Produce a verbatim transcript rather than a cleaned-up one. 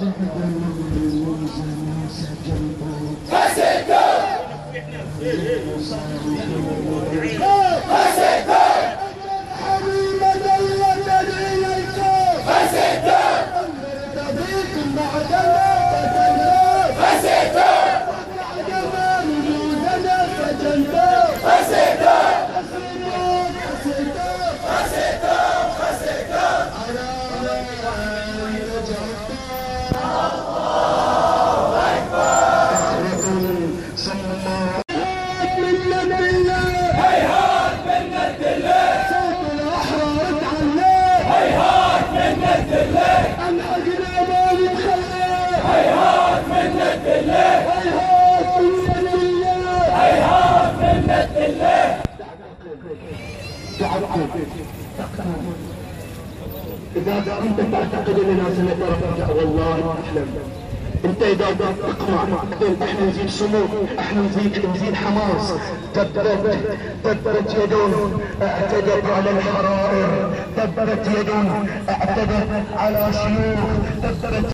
إذا أنت تعتقد أننا سنترفع والله أحلم. أنت إذا تقمع تقول إحنا نزيد صمود، إحنا نزيد نزيد حماس. دبرت دبرت يد اعتدت على الحرائر، دبرت يد اعتدت على شيوخ، دبرت